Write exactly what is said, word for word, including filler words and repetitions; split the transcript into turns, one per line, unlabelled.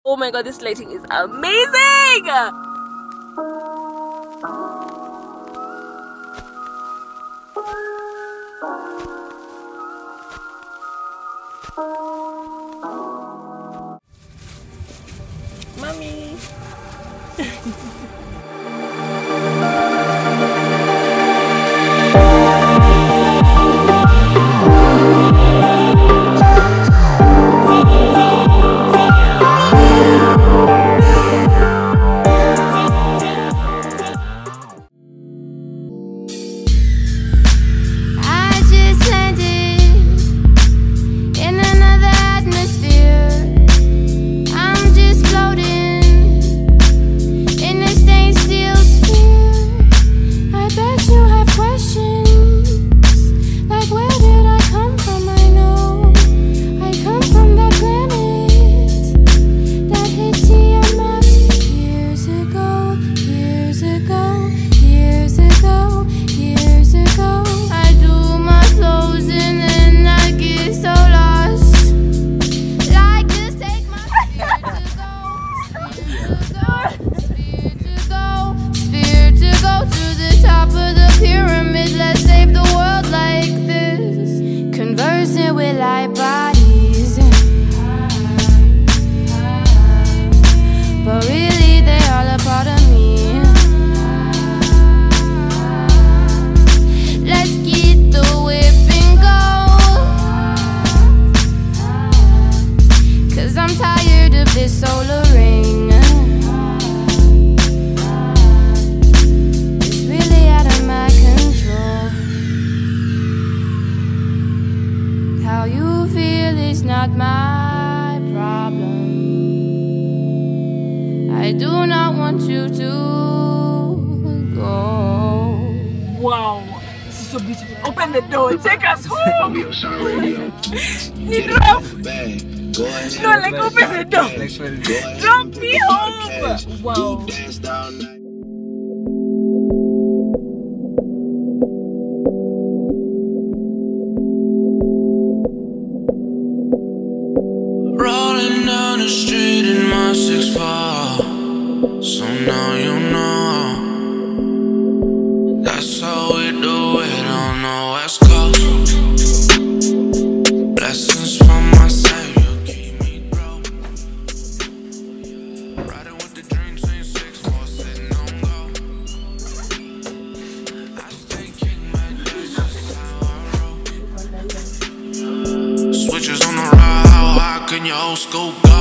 Oh my god, this lighting is amazing! Mommy! How you feel is not my problem. I do not want you to go.
Wow, this is so beautiful. Open the door, take us home. Need drop. No, like open the door. Drop me home. Wow.
Rolling down the street in my six four, so now you know. That's how we do it on the West Coast. Blessings from my Savior, keep me broke. Riding with the dream team, six four, sitting on go. I stay king, man, that's just how I roll. Switches on the ride, how high can your old school go?